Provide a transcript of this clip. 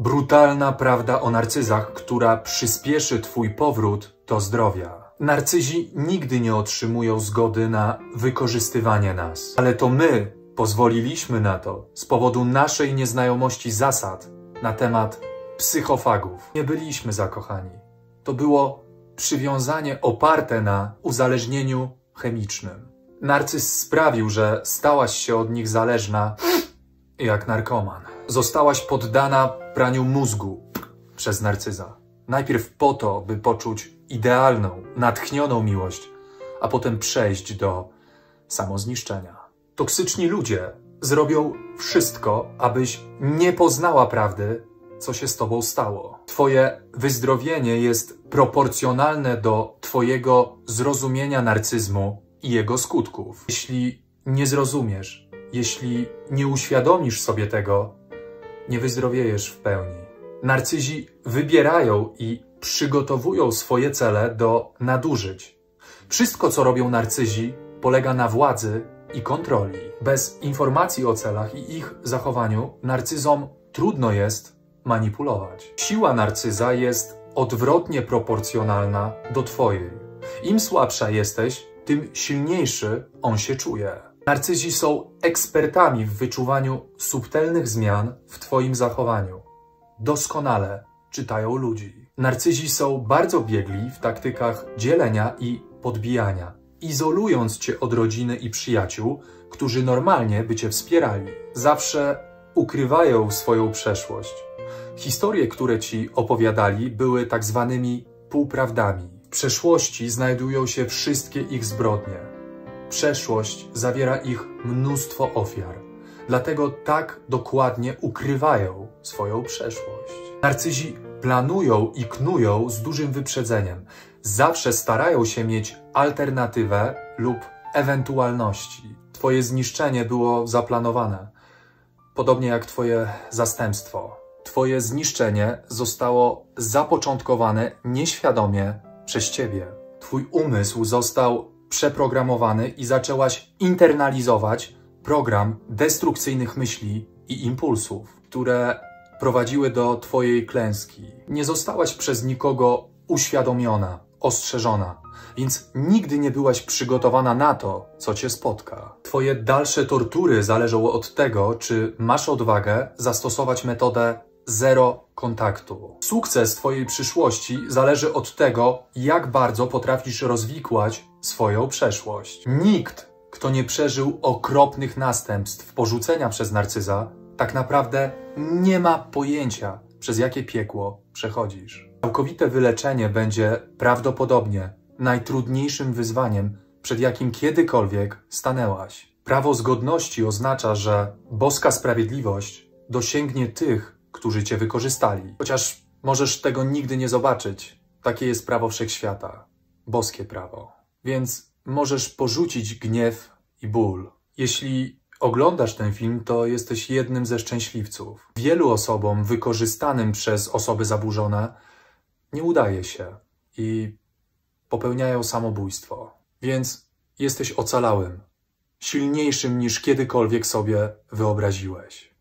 Brutalna prawda o narcyzach, która przyspieszy twój powrót do zdrowia. Narcyzi nigdy nie otrzymują zgody na wykorzystywanie nas, ale to my pozwoliliśmy na to z powodu naszej nieznajomości zasad na temat psychofagów. Nie byliśmy zakochani. To było przywiązanie oparte na uzależnieniu chemicznym. Narcyz sprawił, że stałaś się od nich zależna jak narkoman. Zostałaś poddana praniu mózgu przez narcyza. Najpierw po to, by poczuć idealną, natchnioną miłość, a potem przejść do samozniszczenia. Toksyczni ludzie zrobią wszystko, abyś nie poznała prawdy, co się z tobą stało. Twoje wyzdrowienie jest proporcjonalne do twojego zrozumienia narcyzmu i jego skutków. Jeśli nie zrozumiesz, jeśli nie uświadomisz sobie tego, nie wyzdrowiejesz w pełni. Narcyzi wybierają i przygotowują swoje cele do nadużyć. Wszystko, co robią narcyzi, polega na władzy i kontroli. Bez informacji o celach i ich zachowaniu narcyzom trudno jest manipulować. Siła narcyza jest odwrotnie proporcjonalna do twojej. Im słabsza jesteś, tym silniejszy on się czuje. Narcyzi są ekspertami w wyczuwaniu subtelnych zmian w twoim zachowaniu. Doskonale czytają ludzi. Narcyzi są bardzo biegli w taktykach dzielenia i podbijania, izolując cię od rodziny i przyjaciół, którzy normalnie by cię wspierali. Zawsze ukrywają swoją przeszłość. Historie, które ci opowiadali, były tak zwanymi półprawdami. W przeszłości znajdują się wszystkie ich zbrodnie. Przeszłość zawiera ich mnóstwo ofiar. Dlatego tak dokładnie ukrywają swoją przeszłość. Narcyzi planują i knują z dużym wyprzedzeniem. Zawsze starają się mieć alternatywę lub ewentualności. Twoje zniszczenie było zaplanowane. Podobnie jak twoje zastępstwo. Twoje zniszczenie zostało zapoczątkowane nieświadomie przez ciebie. Twój umysł został przeprogramowany i zaczęłaś internalizować program destrukcyjnych myśli i impulsów, które prowadziły do twojej klęski. Nie zostałaś przez nikogo uświadomiona, ostrzeżona, więc nigdy nie byłaś przygotowana na to, co cię spotka. Twoje dalsze tortury zależą od tego, czy masz odwagę zastosować metodę zero kontaktu. Sukces twojej przyszłości zależy od tego, jak bardzo potrafisz rozwikłać swoją przeszłość. Nikt, kto nie przeżył okropnych następstw porzucenia przez narcyza, tak naprawdę nie ma pojęcia, przez jakie piekło przechodzisz. Całkowite wyleczenie będzie prawdopodobnie najtrudniejszym wyzwaniem, przed jakim kiedykolwiek stanęłaś. Prawo zgodności oznacza, że boska sprawiedliwość dosięgnie tych, którzy cię wykorzystali. Chociaż możesz tego nigdy nie zobaczyć. Takie jest prawo wszechświata. Boskie prawo. Więc możesz porzucić gniew i ból. Jeśli oglądasz ten film, to jesteś jednym ze szczęśliwców. Wielu osobom wykorzystanym przez osoby zaburzone nie udaje się i popełniają samobójstwo. Więc jesteś ocalałym, silniejszym niż kiedykolwiek sobie wyobraziłeś.